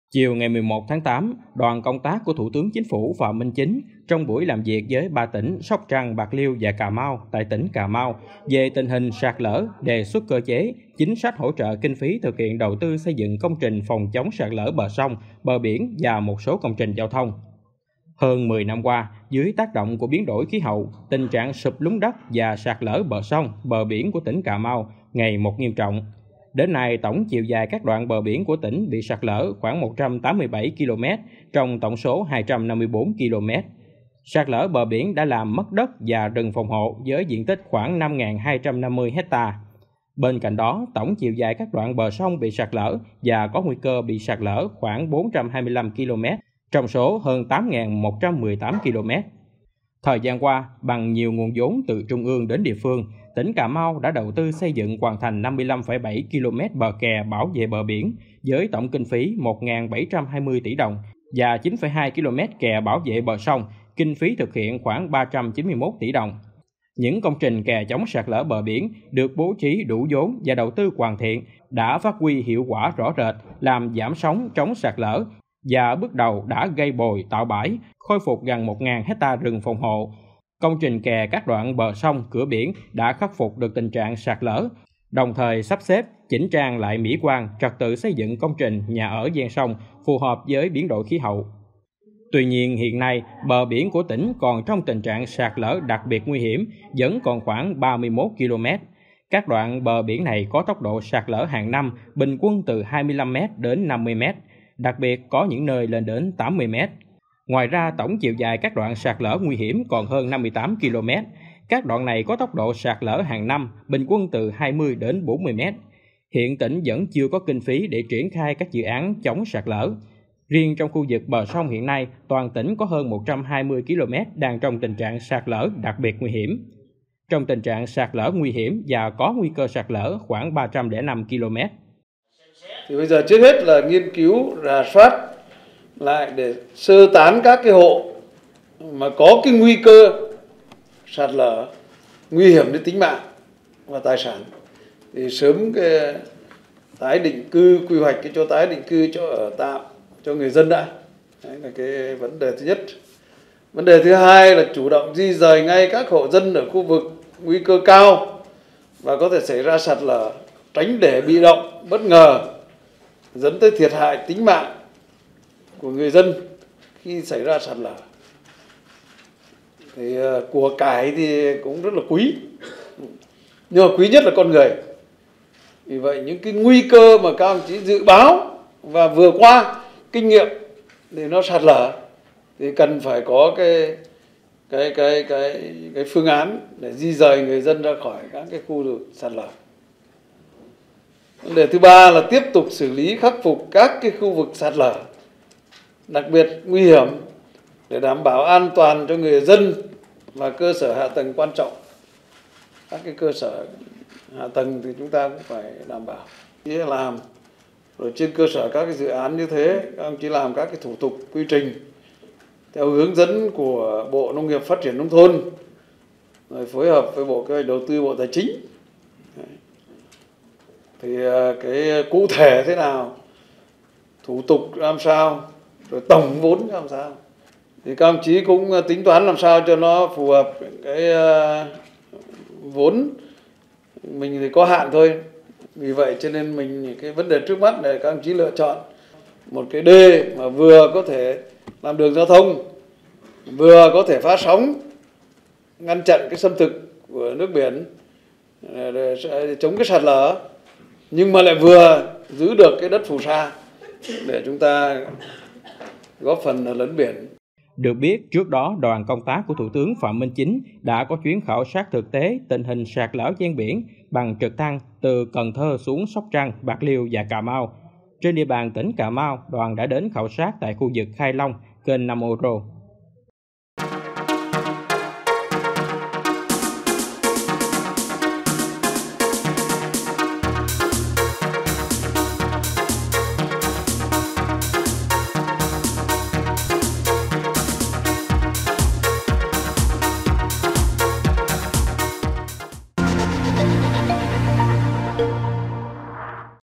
Chiều ngày 11 tháng 8, đoàn công tác của Thủ tướng Chính phủ Phạm Minh Chính trong buổi làm việc với 3 tỉnh Sóc Trăng, Bạc Liêu và Cà Mau tại tỉnh Cà Mau về tình hình sạt lở, đề xuất cơ chế, chính sách hỗ trợ kinh phí thực hiện đầu tư xây dựng công trình phòng chống sạt lở bờ sông, bờ biển và một số công trình giao thông. Hơn 10 năm qua, dưới tác động của biến đổi khí hậu, tình trạng sụp lún đất và sạt lở bờ sông, bờ biển của tỉnh Cà Mau ngày một nghiêm trọng. Đến nay, tổng chiều dài các đoạn bờ biển của tỉnh bị sạt lở khoảng 187 km trong tổng số 254 km. Sạt lở bờ biển đã làm mất đất và rừng phòng hộ với diện tích khoảng 5.250 hectare. Bên cạnh đó, tổng chiều dài các đoạn bờ sông bị sạt lở và có nguy cơ bị sạt lở khoảng 425 km, trong số hơn 8.118 km. Thời gian qua, bằng nhiều nguồn vốn từ trung ương đến địa phương, tỉnh Cà Mau đã đầu tư xây dựng hoàn thành 55,7 km bờ kè bảo vệ bờ biển với tổng kinh phí 1.720 tỷ đồng và 9,2 km kè bảo vệ bờ sông, kinh phí thực hiện khoảng 391 tỷ đồng. Những công trình kè chống sạt lở bờ biển được bố trí đủ vốn và đầu tư hoàn thiện đã phát huy hiệu quả rõ rệt, làm giảm sóng chống sạt lở và bước đầu đã gây bồi tạo bãi, khôi phục gần 1.000 hectare rừng phòng hộ. Công trình kè các đoạn bờ sông, cửa biển đã khắc phục được tình trạng sạt lở, đồng thời sắp xếp, chỉnh trang lại mỹ quan, trật tự xây dựng công trình nhà ở ven sông phù hợp với biến đổi khí hậu. Tuy nhiên, hiện nay, bờ biển của tỉnh còn trong tình trạng sạt lở đặc biệt nguy hiểm, vẫn còn khoảng 31 km. Các đoạn bờ biển này có tốc độ sạt lở hàng năm bình quân từ 25 m đến 50 m, đặc biệt có những nơi lên đến 80 m. Ngoài ra, tổng chiều dài các đoạn sạt lở nguy hiểm còn hơn 58 km. Các đoạn này có tốc độ sạt lở hàng năm bình quân từ 20 đến 40 m. Hiện tỉnh vẫn chưa có kinh phí để triển khai các dự án chống sạt lở. Riêng trong khu vực bờ sông hiện nay, toàn tỉnh có hơn 120 km đang trong tình trạng sạt lở đặc biệt nguy hiểm. Trong tình trạng sạt lở nguy hiểm và có nguy cơ sạt lở khoảng 305 km. Thì bây giờ trước hết là nghiên cứu, rà soát lại để sơ tán các cái hộ mà có cái nguy cơ sạt lở nguy hiểm đến tính mạng và tài sản, thì sớm cái tái định cư, quy hoạch cái chỗ tái định cư, chỗ ở tạm cho người dân đã. Đấy là cái vấn đề thứ nhất. Vấn đề thứ hai là chủ động di rời ngay các hộ dân ở khu vực nguy cơ cao và có thể xảy ra sạt lở, tránh để bị động, bất ngờ dẫn tới thiệt hại tính mạng của người dân khi xảy ra sạt lở. Thì của cải thì cũng rất là quý, nhưng mà quý nhất là con người. Vì vậy những cái nguy cơ mà các ông chí dự báo và vừa qua kinh nghiệm thì nó sạt lở thì cần phải có cái phương án để di rời người dân ra khỏi các cái khu vực sạt lở. Vấn đề thứ ba là tiếp tục xử lý khắc phục các cái khu vực sạt lở đặc biệt nguy hiểm để đảm bảo an toàn cho người dân và cơ sở hạ tầng quan trọng. Các cái cơ sở hạ tầng thì chúng ta cũng phải đảm bảo. Chỉ làm rồi trên cơ sở các cái dự án như thế, các ông chỉ làm các cái thủ tục quy trình theo hướng dẫn của Bộ Nông nghiệp Phát triển Nông thôn, rồi phối hợp với Bộ Kế hoạch Đầu tư, Bộ Tài chính. Thì cái cụ thể thế nào, thủ tục làm sao, rồi tổng vốn làm sao, thì các ông chí cũng tính toán làm sao cho nó phù hợp. Cái vốn mình thì có hạn thôi, vì vậy cho nên mình cái vấn đề trước mắt để các ông chí lựa chọn một cái đê mà vừa có thể làm đường giao thông, vừa có thể phá sóng, ngăn chặn cái xâm thực của nước biển để chống cái sạt lở, nhưng mà lại vừa giữ được cái đất phù sa để chúng ta góp phần lấn biển. Được biết, trước đó, đoàn công tác của Thủ tướng Phạm Minh Chính đã có chuyến khảo sát thực tế tình hình sạt lở ven biển bằng trực thăng từ Cần Thơ xuống Sóc Trăng, Bạc Liêu và Cà Mau. Trên địa bàn tỉnh Cà Mau, đoàn đã đến khảo sát tại khu vực Khai Long, kênh Nam Oro.